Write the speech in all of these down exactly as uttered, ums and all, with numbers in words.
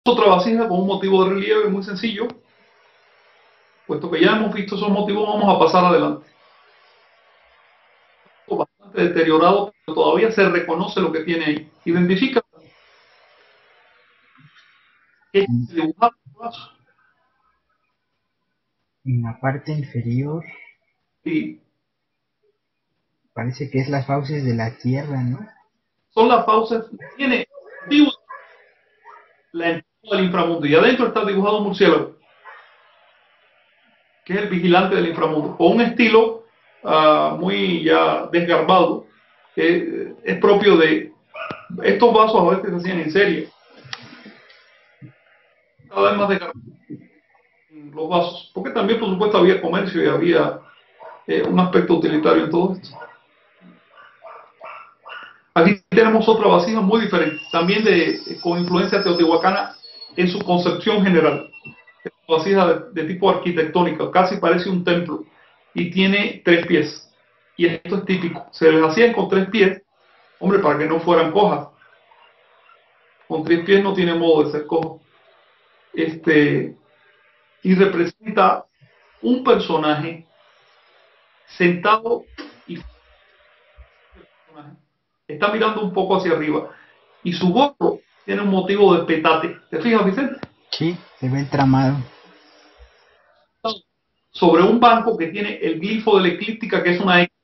Otra vasija con un motivo de relieve muy sencillo. Puesto que ya hemos visto esos motivos, vamos a pasar adelante. Bastante deteriorado, pero todavía se reconoce lo que tiene ahí. Identifica qué es dibujado el vaso. En la parte inferior Y parece que es las fauces de la Tierra, ¿no? son las fauces, tiene motivo la entrada del inframundo. Y adentro está dibujado un murciélago, que es el vigilante del inframundo, con un estilo uh, muy ya desgarbado, que es propio de estos vasos a veces se hacían en serie. Cada vez más desgarbados los vasos, porque también por supuesto había comercio y había eh, un aspecto utilitario en todo esto. Aquí tenemos otra vasija muy diferente, también de, con influencia teotihuacana en su concepción general. Es una vasija de, de tipo arquitectónica, casi parece un templo, y tiene tres pies. Y esto es típico, se les hacían con tres pies, hombre, para que no fueran cojas. Con tres pies no tiene modo de ser cojo. Este, y representa un personaje sentado y está mirando un poco hacia arriba y su gorro tiene un motivo de petate. ¿Te fijas, Vicente? Sí, se ve el tramado. Sobre un banco que tiene el glifo de la eclíptica, que es una X.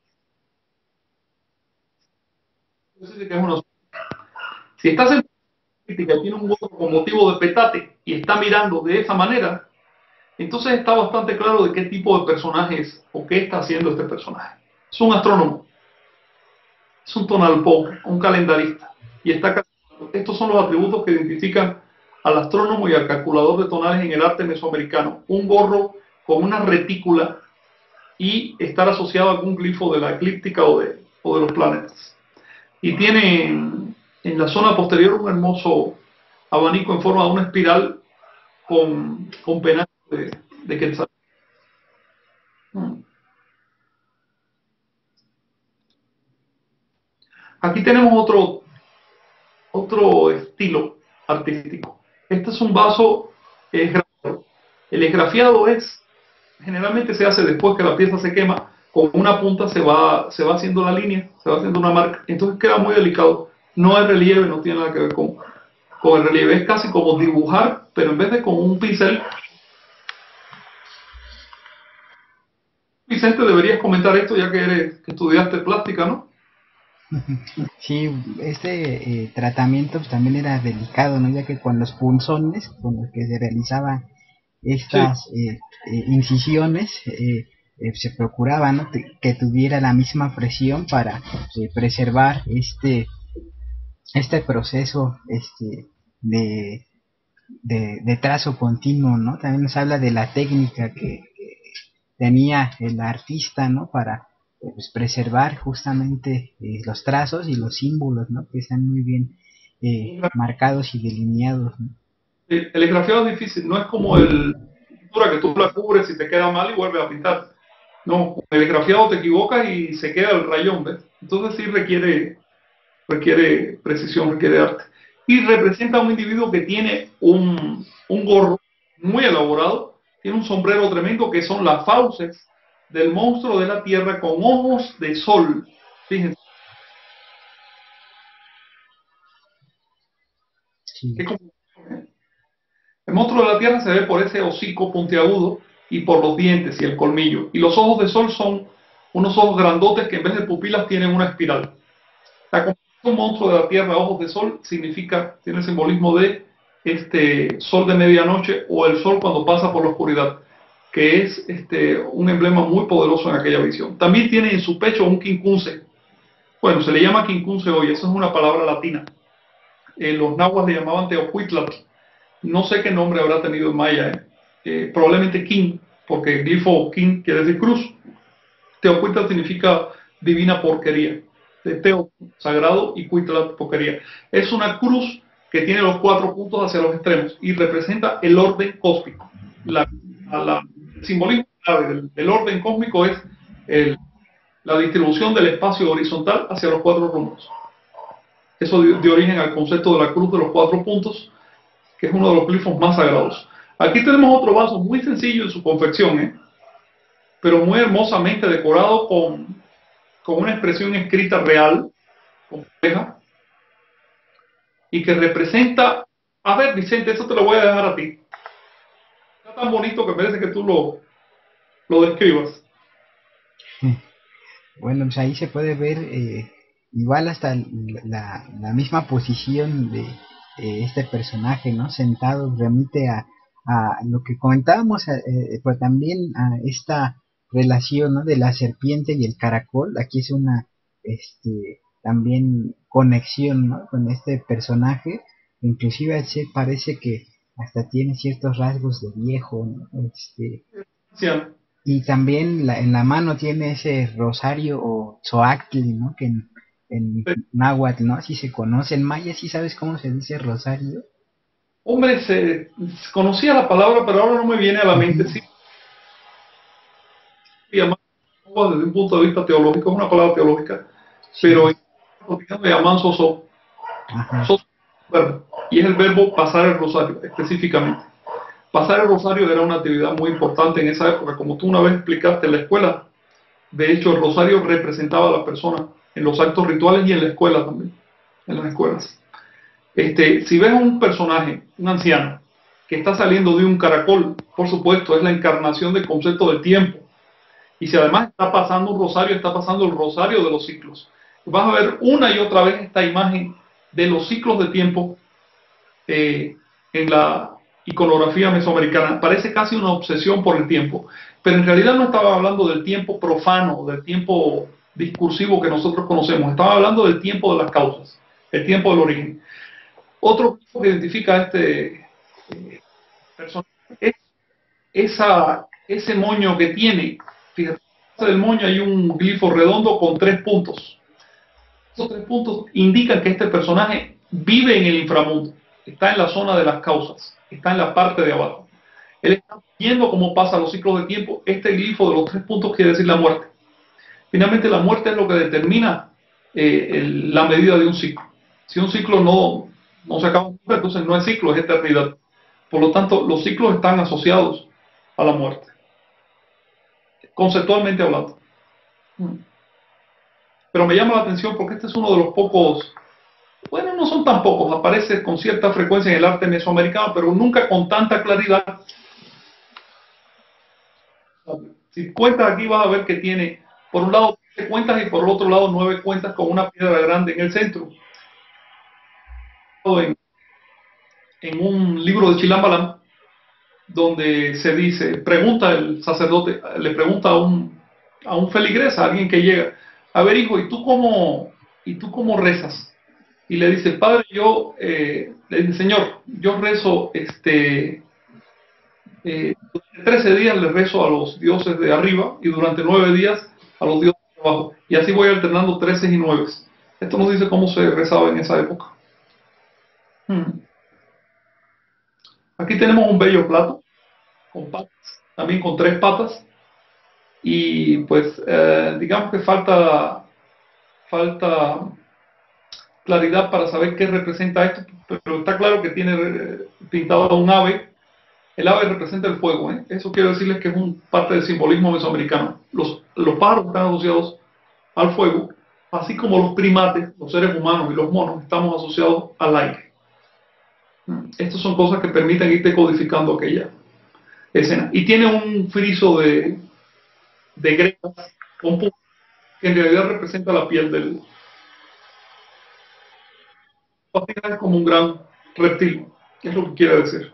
Si estás en eclíptica y tiene un gorro con motivo de petate y está mirando de esa manera, entonces está bastante claro de qué tipo de personaje es o qué está haciendo este personaje. Es un astrónomo, es un tonalpón, un calendarista. Y está, estos son los atributos que identifican al astrónomo y al calculador de tonales en el arte mesoamericano. Un gorro con una retícula y estar asociado a algún glifo de la eclíptica o de, o de los planetas. Y tiene en, en la zona posterior un hermoso abanico en forma de una espiral con, con penachos de, de quetzal. Aquí tenemos otro, otro estilo artístico. Este es un vaso esgrafiado. El esgrafiado es, generalmente se hace después que la pieza se quema, con una punta se va, se va haciendo la línea, se va haciendo una marca, entonces queda muy delicado. No hay relieve, no tiene nada que ver con, con el relieve, es casi como dibujar, pero en vez de con un pincel. Vicente, deberías comentar esto ya que, eres, que estudiaste plástica, ¿no? Sí, este eh, tratamiento pues, también era delicado, ¿no? Ya que con los punzones con los que se realizaban Sí. estas eh, eh, incisiones eh, eh, se procuraba, ¿no? que tuviera la misma presión para eh, preservar este este proceso este de, de, de trazo continuo, ¿no? También nos habla de la técnica que, que tenía el artista, ¿no? Para pues, preservar justamente eh, los trazos y los símbolos, ¿no? Que están muy bien eh, marcados y delineados, ¿no? El, el esgrafiado es difícil, no es como el pintura que tú la cubres y te queda mal y vuelves a pintar. No, el esgrafiado te equivocas y se queda el rayón, ¿ves? Entonces sí requiere, requiere precisión, requiere arte. Y representa a un individuo que tiene un, un gorro muy elaborado, tiene un sombrero tremendo que son las fauces del monstruo de la tierra con ojos de sol. Fíjense. Sí. Es como, el monstruo de la tierra se ve por ese hocico puntiagudo y por los dientes y el colmillo. Y los ojos de sol son unos ojos grandotes que en vez de pupilas tienen una espiral. La un monstruo de la tierra, ojos de sol, significa, tiene el simbolismo de este sol de medianoche o el sol cuando pasa por la oscuridad, que es este, un emblema muy poderoso en aquella visión. También tiene en su pecho un quincunce. Bueno, se le llama quincunce hoy, esa es una palabra latina. Eh, los nahuas le llamaban Teocuitlatl. No sé qué nombre habrá tenido en maya, eh. Eh, probablemente King, porque el glifo King quiere decir cruz. Teocuitlatl significa divina porquería. De Teo, sagrado, y Cuitlatl, porquería. Es una cruz que tiene los cuatro puntos hacia los extremos y representa el orden cósmico. La, la, el simbolismo clave del, del orden cósmico es el, la distribución del espacio horizontal hacia los cuatro rumbos. Eso dio, dio origen al concepto de la cruz de los cuatro puntos, que es uno de los glifos más sagrados. Aquí tenemos otro vaso muy sencillo en su confección, ¿eh? pero muy hermosamente decorado con, con una expresión escrita real, compleja, y que representa, a ver Vicente, eso te lo voy a dejar a ti. Está tan bonito que merece que tú lo, lo describas. Bueno, pues ahí se puede ver eh, igual hasta la, la misma posición de eh, este personaje, ¿no? Sentado, remite a, a lo que comentábamos, eh, pero también a esta relación, ¿no? De la serpiente y el caracol. Aquí es una, este, también conexión, ¿no? Con este personaje, inclusive se parece que hasta tiene ciertos rasgos de viejo, ¿no? Este, Sí. y también la, en la mano tiene ese rosario o tzoactli, ¿no? Que en, en náhuatl, ¿no? Así se conoce. En maya, ¿sí sabes cómo se dice rosario? Hombre, se, se conocía la palabra, pero ahora no me viene a la mente. Uh-huh. Sí, desde un punto de vista teológico, es una palabra teológica, Sí. pero en le llaman soso, soso, y es el verbo pasar el rosario, específicamente. Pasar el rosario era una actividad muy importante en esa época, como tú una vez explicaste en la escuela. De hecho, el rosario representaba a la persona en los actos rituales y en la escuela también, en las escuelas. Este, si ves un personaje, un anciano, que está saliendo de un caracol, por supuesto, es la encarnación del concepto del tiempo. Y si además está pasando un rosario, está pasando el rosario de los ciclos. Vas a ver una y otra vez esta imagen de los ciclos de tiempo eh, en la iconografía mesoamericana. Parece casi una obsesión por el tiempo, pero en realidad no estaba hablando del tiempo profano, del tiempo discursivo que nosotros conocemos. Estaba hablando del tiempo de las causas, el tiempo del origen. Otro que identifica a este eh, personaje es esa, ese moño que tiene. Fíjate, del moño hay un glifo redondo con tres puntos. Esos tres puntos indican que este personaje vive en el inframundo, está en la zona de las causas, está en la parte de abajo. Él está viendo cómo pasan los ciclos de tiempo. Este glifo de los tres puntos quiere decir la muerte. Finalmente, la muerte es lo que determina eh, el, la medida de un ciclo. Si un ciclo no, no se acaba, entonces no es ciclo, es eternidad. Por lo tanto, los ciclos están asociados a la muerte, conceptualmente hablando. Pero me llama la atención porque este es uno de los pocos, bueno, no son tan pocos, aparece con cierta frecuencia en el arte mesoamericano, pero nunca con tanta claridad. Si cuentas aquí vas a ver que tiene, por un lado, siete cuentas y por el otro lado, nueve cuentas con una piedra grande en el centro. En, en un libro de Chilambalam, donde se dice, pregunta el sacerdote, le pregunta a un, a un feligrés, a alguien que llega, a ver hijo, ¿y tú cómo, y tú cómo rezas? Y le dice, padre, yo, eh, le dice, señor, yo rezo, este, eh, durante trece días le rezo a los dioses de arriba y durante nueve días a los dioses de abajo. Y así voy alternando trece y nueve. Esto nos dice cómo se rezaba en esa época. Hmm. Aquí tenemos un bello plato, con patas, también con tres patas. Y pues, eh, digamos que falta, falta claridad para saber qué representa esto, pero está claro que tiene pintado un ave. El ave representa el fuego, ¿eh? Eso quiero decirles que es un parte del simbolismo mesoamericano. Los, los pájaros están asociados al fuego, así como los primates, los seres humanos y los monos estamos asociados al aire. Estas son cosas que permiten ir decodificando aquella escena. Y tiene un friso de, de gretas con puntos que en realidad representa la piel del... Es como un gran reptil, es lo que quiere decir.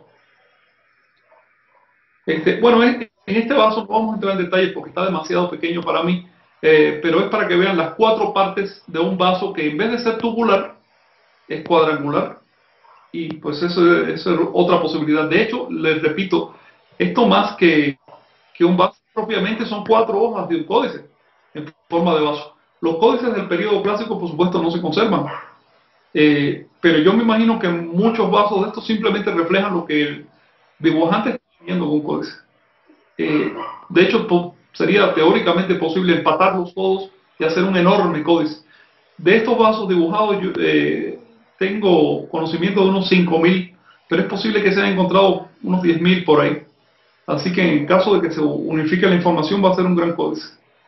Este, bueno, en, en este vaso no vamos a entrar en detalles porque está demasiado pequeño para mí, eh, pero es para que vean las cuatro partes de un vaso que en vez de ser tubular, es cuadrangular. Y pues eso, eso es otra posibilidad. De hecho, les repito, esto más que, que un vaso propiamente son cuatro hojas de un códice en forma de vaso. Los códices del periodo clásico, por supuesto, no se conservan. Eh, pero yo me imagino que muchos vasos de estos simplemente reflejan lo que el dibujante está viendo con un códice. Eh, de hecho, sería teóricamente posible empatarlos todos y hacer un enorme códice. De estos vasos dibujados, yo eh, tengo conocimiento de unos cinco mil pero es posible que se hayan encontrado unos diez mil por ahí. Así que en caso de que se unifique la información va a ser un gran códice.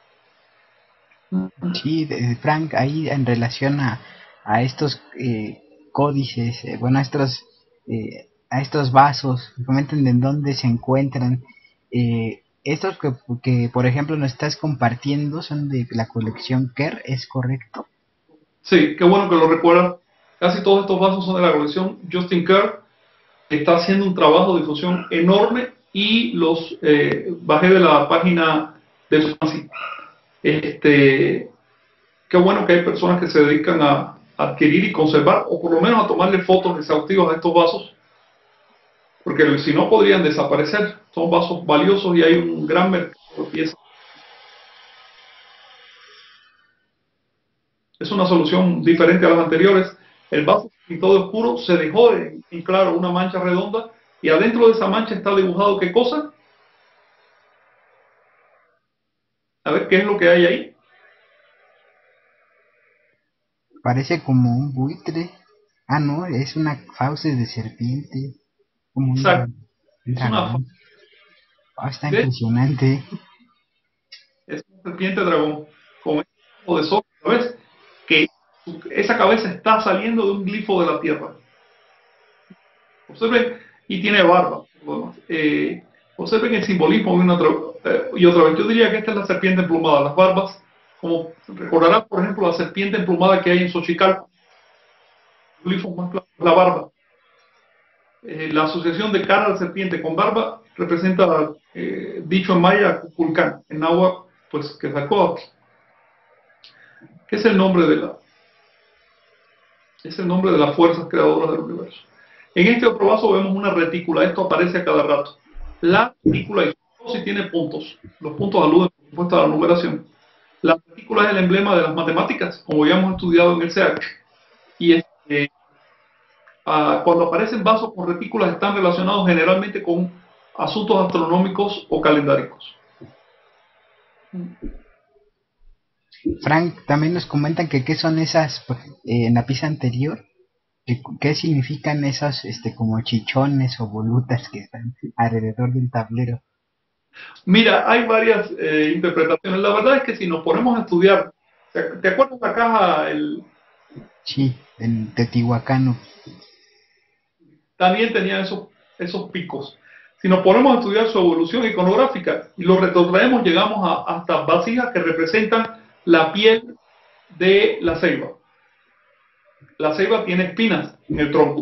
Sí, Frank, ahí en relación a, a estos eh, códices, eh, bueno, a estos, eh, a estos vasos, comenten en dónde se encuentran. Eh, estos que, que, por ejemplo, nos estás compartiendo son de la colección Kerr, ¿es correcto? Sí, qué bueno que lo recuerdas. Casi todos estos vasos son de la colección Justin Kerr, que está haciendo un trabajo de difusión enorme y los eh, bajé de la página de Swansea. Este, qué bueno que hay personas que se dedican a adquirir y conservar, o por lo menos a tomarle fotos exhaustivas a estos vasos, porque si no podrían desaparecer. Son vasos valiosos y hay un gran mercado de piezas. Es una solución diferente a las anteriores. El vaso pintado de oscuro se dejó en, en claro una mancha redonda y adentro de esa mancha está dibujado ¿qué cosa? A ver qué es lo que hay ahí. Parece como un buitre. Ah, no, es una fauces de serpiente. Como un, Exacto. un Es una, dragón. Oh, está de, impresionante. es una serpiente dragón con ese tipo de sol, ¿sabes? Que esa cabeza está saliendo de un glifo de la tierra. Observen, y tiene barba. Eh, observen el simbolismo de una otra, eh, y otra vez. Yo diría que esta es la serpiente emplumada. Las barbas, como recordarán, por ejemplo, la serpiente emplumada que hay en Xochicalco, el glifo más claro, la barba. Eh, la asociación de cara de serpiente con barba representa, eh, dicho en maya, Kukulcán, en náhuatl, pues Quetzalcóatl, que es el nombre de la, es el nombre de las fuerzas creadoras del universo. En este otro vaso vemos una retícula, esto aparece a cada rato. La retícula, y si tiene puntos, los puntos aluden por supuesto a la numeración. La retícula es el emblema de las matemáticas, como ya hemos estudiado en el S E A C, y es, eh, ah, cuando aparecen vasos con retículas están relacionados generalmente con asuntos astronómicos o calendáricos. Frank, también nos comentan que qué son esas, eh, en la pieza anterior, que, qué significan esos este, como chichones o volutas que están alrededor del tablero. Mira, hay varias eh, interpretaciones. La verdad es que si nos ponemos a estudiar, ¿te, te acuerdas la caja? El, Sí, en Teotihuacano. también tenía esos, esos picos. Si nos ponemos a estudiar su evolución iconográfica y lo retrotraemos, llegamos a, hasta vasijas que representan la piel de la ceiba. La ceiba tiene espinas en el tronco.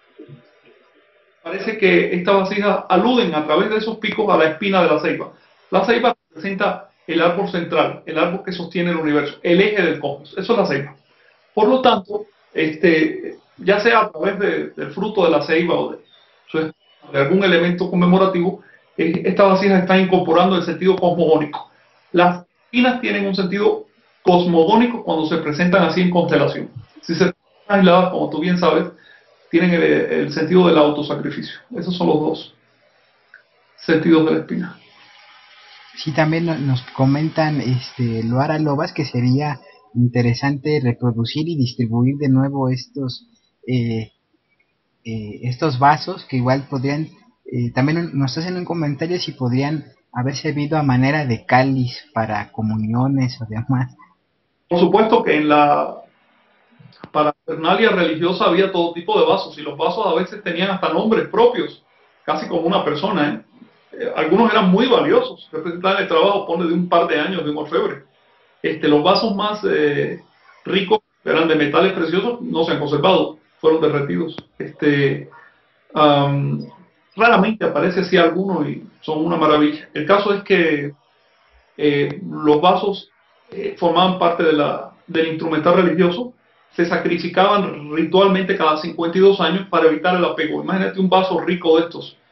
Parece que estas vasijas aluden a través de esos picos a la espina de la ceiba. La ceiba representa el árbol central, el árbol que sostiene el universo, el eje del cosmos. Eso es la ceiba. Por lo tanto, este, ya sea a través de, del fruto de la ceiba o de, de algún elemento conmemorativo, eh, estas vasijas están incorporando el sentido cosmogónico. Las espinas tienen un sentido cosmogónico cuando se presentan así en constelación. Si se presentan aisladas, como tú bien sabes, tienen el, el sentido del autosacrificio. Esos son los dos sentidos de la espina. Sí, también nos comentan este Loara Lobas que sería interesante reproducir y distribuir de nuevo estos eh, eh, estos vasos que igual podrían, eh, también nos hacen un comentario si podrían haber servido a manera de cáliz para comuniones o demás. Por supuesto que en la parafernalia religiosa había todo tipo de vasos y los vasos a veces tenían hasta nombres propios, casi como una persona. ¿eh? Eh, algunos eran muy valiosos, representaban el trabajo, pone, de un par de años de un orfebre. Este, los vasos más eh, ricos eran de metales preciosos, no se han conservado, fueron derretidos. Este, um, raramente aparece así alguno y son una maravilla. El caso es que eh, los vasos eh, formaban parte de la, del instrumental religioso, se sacrificaban ritualmente cada cincuenta y dos años para evitar el apego. Imagínate un vaso rico de estos,